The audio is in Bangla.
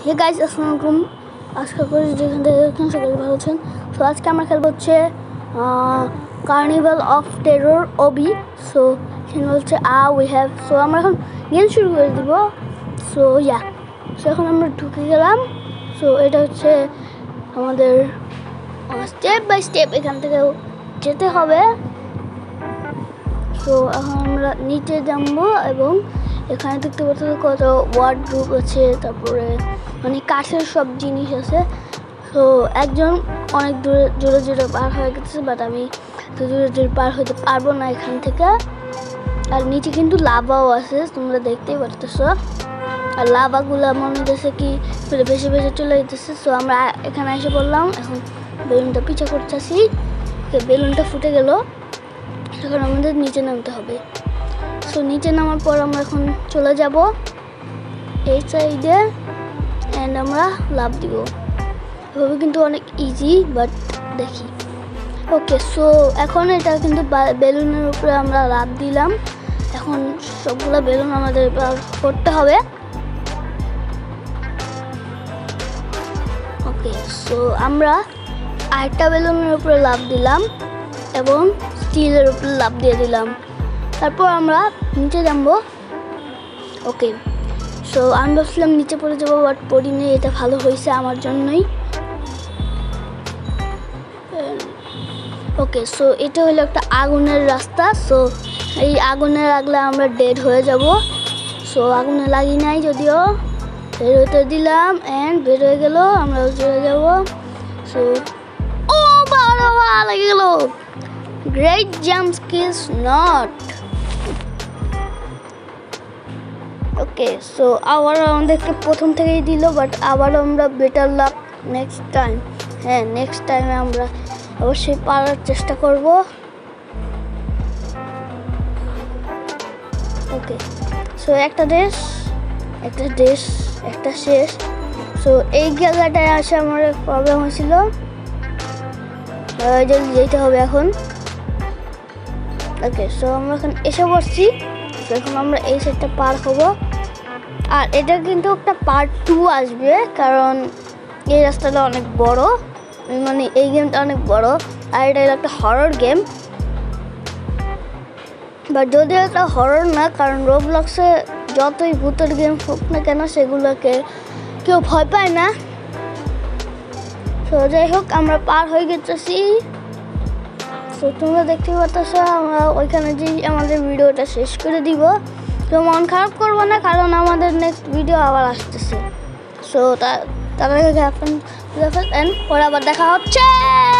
হে গাইস, আসসালামু আলাইকুম। আশা করি যেখান থেকে দেখছেন সকলে ভালো আছেন। সো আজকে আমরা খেলবো হচ্ছে carnival of terror obby. So সেখানে হচ্ছে উই হ্যাভ। সো আমরা এখন গেম শুরু করে দিব। সো সো এখন আমরা ঢুকে গেলাম। সো এটা হচ্ছে আমাদের স্টেপ বাই স্টেপ এখান থেকে যেতে হবে। সো এখন আমরা নিচে যাবো এবং এখানে দেখতে পাচ্ছি কত ওয়ার্ডরোব আছে, তারপরে মানে কাঠের সব জিনিস আছে। সো একজন অনেক জোরে জোরে পার হয়ে গেছে, বাট আমি তো জোরে জোরে পার হতে পারবো না এখান থেকে। আর নিচে কিন্তু লাভাও আছে, তোমরা দেখতেই পারতেছ। আর লাভাগুলো মনে হচ্ছে কি বেশি বেশি চলে যেতেছে। সো আমরা এখানে এসে পড়লাম। এখন বেলুনটা পিছা করতেছি, বেলুনটা ফুটে গেল। এখন আমাদের নিচে নামতে হবে। সো নিচে নামার পর আমরা এখন চলে যাব এই সাইডে অ্যান্ড আমরা লাভ দিব। এভাবে কিন্তু অনেক ইজি, বাট দেখি। ওকে, সো এখন এটা কিন্তু বেলুনের উপরে আমরা লাভ দিলাম। এখন সবগুলো বেলুন আমাদের করতে হবে। ওকে, সো আমরা আরেকটা বেলুনের উপরে লাভ দিলাম এবং স্টিলের উপরে লাভ দিয়ে দিলাম। তারপর আমরা নিচে নামবো। ওকে, সো আমি ভাবছিলাম নিচে পড়ে যাবো, বাট পড়িনি। এটা ভালো হয়েছে আমার জন্যই। ওকে, সো এটা হলো একটা আগুনের রাস্তা। সো এই আগুনে লাগলে আমরা ডেড হয়ে যাব। সো আগুনে লাগি নাই যদিও, বের হতে দিলাম অ্যান্ড বের হয়ে গেল। আমরাও চলে যাব। সো ও বাবা লেগে গেল। Great jump skills not. Okay, so আবার আমাদেরকে প্রথম থেকেই দিল, বাট আবার আমরা বেটার লাক নেক্সট টাইম। হ্যাঁ, নেক্সট টাইমে আমরা অবশ্যই পারার চেষ্টা করব। ওকে, সো একটা শেষ। সো এই জায়গাটায় আসে আমার প্রবলেম হয়েছিল, জলদি যেতে হবে এখন। ওকে, সো আমরা এখন এসে পড়ছি। এখন আমরা এই সাইডটা পার হব। আর এটা কিন্তু একটা পার্ট 2 আসবে, কারণ এই রাস্তাটা অনেক বড়, মানে এই গেমটা অনেক বড়। আর এটা একটা হরর গেম, বাট যদিও এটা হরর না, কারণ রোবলক্সে যতই ভূতের গেম হোক না কেন সেগুলোকে কেউ ভয় পায় না। তো যাই হোক, আমরা পার হয়ে গেছি। তো তোমরা দেখতে পাচ্ছ আমরা ওইখানে যে আমাদের ভিডিওটা শেষ করে দিব। তো মন খারাপ করবো না, কারণ আমাদের নেক্সট ভিডিও আবার আসতেছে। সো তার আগে পরে আবার দেখা হচ্ছে।